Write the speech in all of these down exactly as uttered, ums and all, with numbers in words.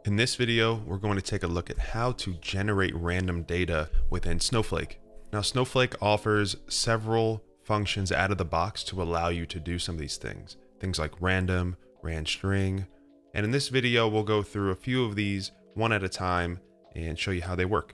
In this video, we're going to take a look at how to generate random data within Snowflake. Now, Snowflake offers several functions out of the box to allow you to do some of these things. Things like random, RandStr, and in this video, we'll go through a few of these one at a time and show you how they work.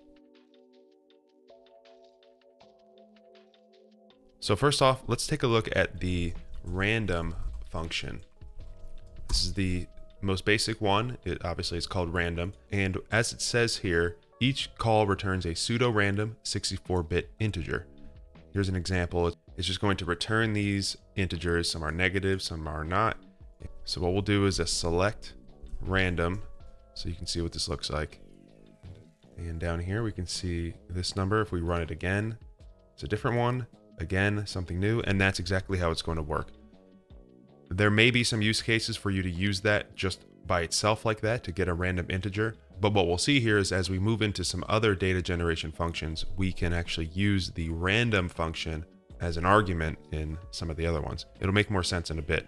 So first off, let's take a look at the random function. This is the most basic one. It obviously is called random. And as it says here, each call returns a pseudo-random sixty-four bit integer. Here's an example. It's just going to return these integers. Some are negative, some are not. So what we'll do is a select random. So you can see what this looks like. And down here, we can see this number. If we run it again, it's a different one. Again, something new. And that's exactly how it's going to work. There may be some use cases for you to use that just by itself like that to get a random integer. But what we'll see here is as we move into some other data generation functions, we can actually use the random function as an argument in some of the other ones. It'll make more sense in a bit.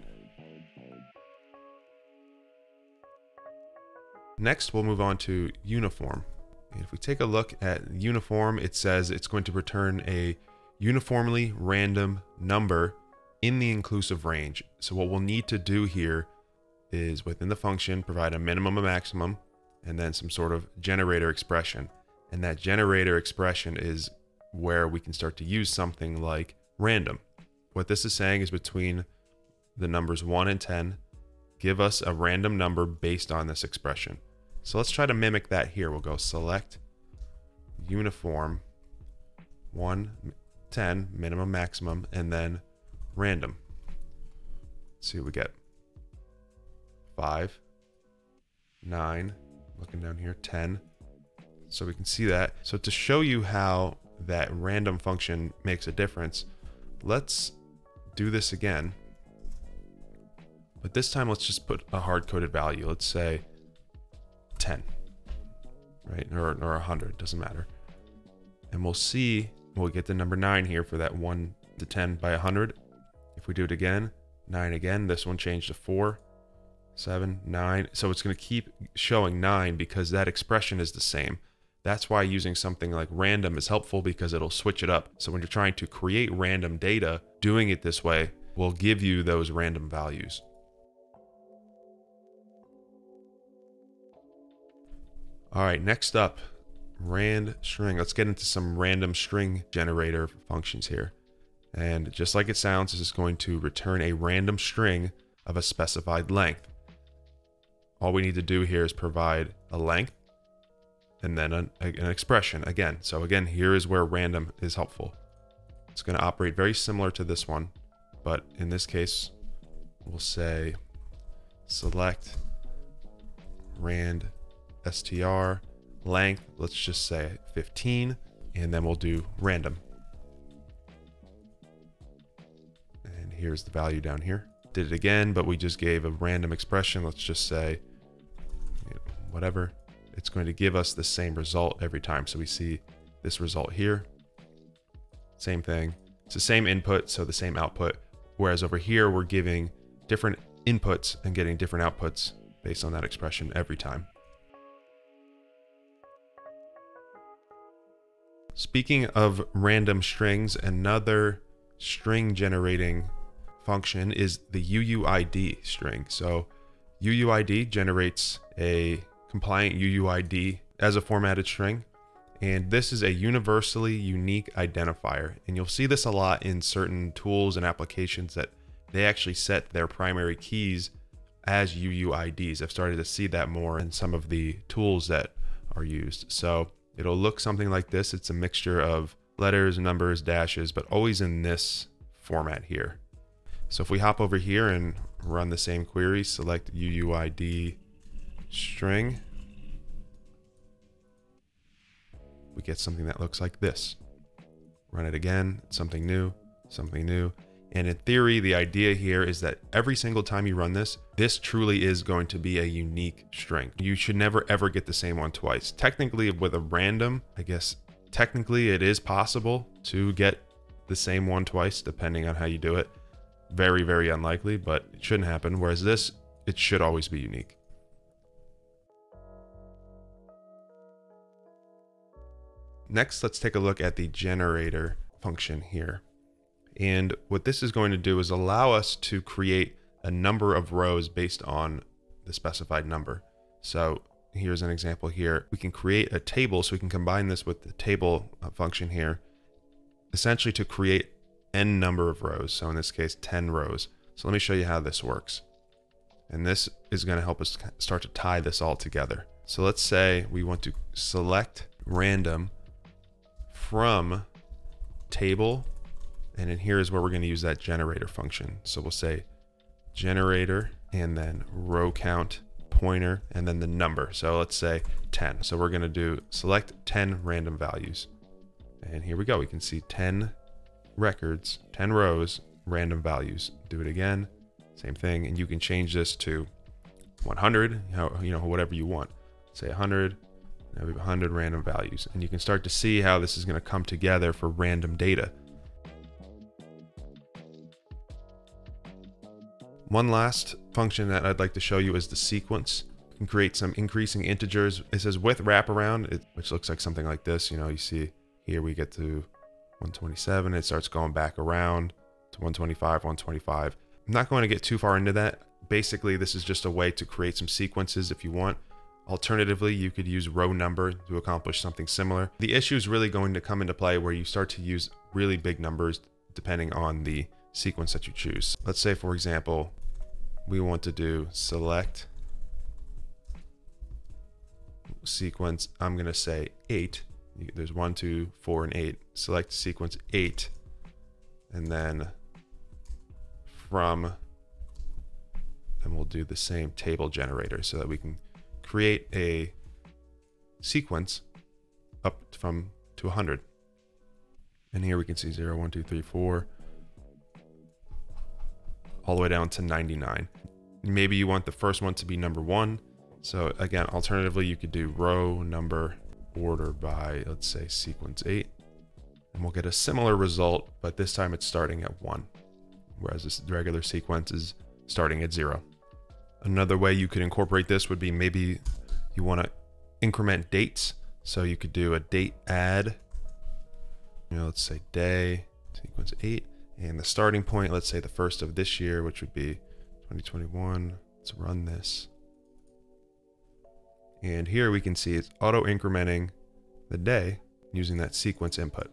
Next, we'll move on to uniform. And if we take a look at uniform, it says it's going to return a uniformly random number in the inclusive range. So what we'll need to do here is within the function, provide a minimum and maximum, and then some sort of generator expression. And that generator expression is where we can start to use something like random. What this is saying is between the numbers one and ten, give us a random number based on this expression. So let's try to mimic that here. We'll go select uniform one, ten, minimum, maximum, and then random. Let's see what we get. Five, nine, looking down here, ten. So we can see that. So to show you how that random function makes a difference, let's do this again. But this time, let's just put a hard-coded value. Let's say ten, right? Or, or one hundred, doesn't matter. And we'll see, we'll get the number nine here for that one to ten by one hundred. If we do it again, nine again, this one changed to four, seven, nine. So it's going to keep showing nine because that expression is the same. That's why using something like random is helpful because it'll switch it up. So when you're trying to create random data, doing it this way will give you those random values. All right, next up, RandStr. Let's get into some random string generator functions here. And just like it sounds, this is going to return a random string of a specified length. All we need to do here is provide a length and then an, an expression again. So again, here is where random is helpful. It's going to operate very similar to this one, but in this case, we'll say select RandStr length. Let's just say fifteen, and then we'll do random. Here's the value down here. Did it again, but we just gave a random expression. Let's just say you know, whatever. It's going to give us the same result every time. So we see this result here. Same thing. It's the same input, so the same output. Whereas over here, we're giving different inputs and getting different outputs based on that expression every time. Speaking of random strings, another string generating function is the U U I D string. So U U I D generates a compliant U U I D as a formatted string. And this is a universally unique identifier. And you'll see this a lot in certain tools and applications that they actually set their primary keys as U U I Ds. I've started to see that more in some of the tools that are used. So it'll look something like this. It's a mixture of letters, numbers, dashes, but always in this format here. So if we hop over here and run the same query, select U U I D string, we get something that looks like this. Run it again, something new, something new. And in theory, the idea here is that every single time you run this, this truly is going to be a unique string. You should never ever get the same one twice. Technically with a random, I guess, technically it is possible to get the same one twice depending on how you do it. Very, very unlikely, but it shouldn't happen. Whereas this, it should always be unique. Next, let's take a look at the generator function here. And what this is going to do is allow us to create a number of rows based on the specified number. So here's an example here. We can create a table, so we can combine this with the table function here, essentially to create n number of rows. So in this case, ten rows. So let me show you how this works. And this is going to help us start to tie this all together. So let's say we want to select random from table, and in here is where we're going to use that generator function. So we'll say generator and then row count pointer and then the number. So let's say ten. So we're going to do select ten random values. And here we go. We can see ten records, ten rows, random values. Do it again. Same thing. And you can change this to one hundred, you know, whatever you want. Say one hundred. Now we have one hundred random values. And you can start to see how this is going to come together for random data. One last function that I'd like to show you is the sequence. You can create some increasing integers. It says with wraparound, it, which looks like something like this. You know, you see here we get to one twenty-seven. It starts going back around to one twenty-five, one twenty-five. I'm not going to get too far into that. Basically, this is just a way to create some sequences if you want. Alternatively, you could use row number to accomplish something similar. The issue is really going to come into play where you start to use really big numbers depending on the sequence that you choose. Let's say, for example, we want to do select sequence. I'm going to say eight. There's one, two, four, and eight. Select sequence eight, and then from, and we'll do the same table generator so that we can create a sequence up from to one hundred. And here we can see zero, one, two, three, four, all the way down to ninety-nine. Maybe you want the first one to be number one. So again, alternatively, you could do row number order by, let's say, sequence eight. And we'll get a similar result, but this time it's starting at one, whereas this regular sequence is starting at zero. Another way you could incorporate this would be maybe you want to increment dates. So you could do a date add, you know, let's say day, sequence eight, and the starting point, let's say the first of this year, which would be twenty twenty-one. Let's run this. And here we can see it's auto incrementing the day using that sequence input.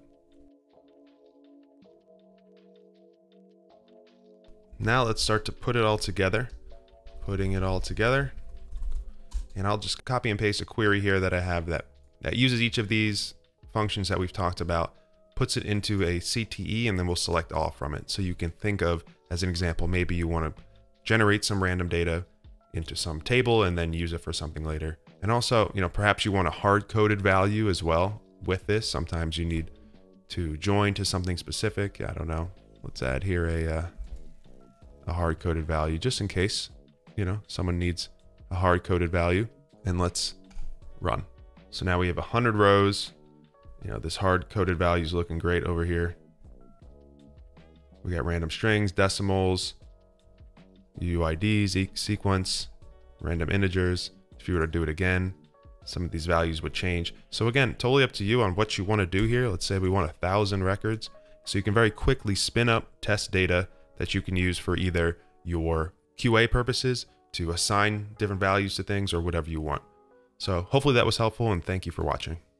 Now let's start to put it all together. Putting it all together. And I'll just copy and paste a query here that I have that, that uses each of these functions that we've talked about, puts it into a C T E, and then we'll select all from it. So you can think of, as an example, maybe you want to generate some random data into some table and then use it for something later. And also, you know, perhaps you want a hard-coded value as well with this. Sometimes you need to join to something specific. I don't know. Let's add here a, uh, a hard-coded value just in case, you know, someone needs a hard-coded value. And let's run. So now we have one hundred rows. You know, this hard-coded value is looking great over here. We got random strings, decimals, U I Ds, sequence, random integers. If you were to do it again, some of these values would change. So again, totally up to you on what you want to do here. Let's say we want a thousand records. So you can very quickly spin up test data that you can use for either your Q A purposes to assign different values to things or whatever you want. So hopefully that was helpful, and thank you for watching.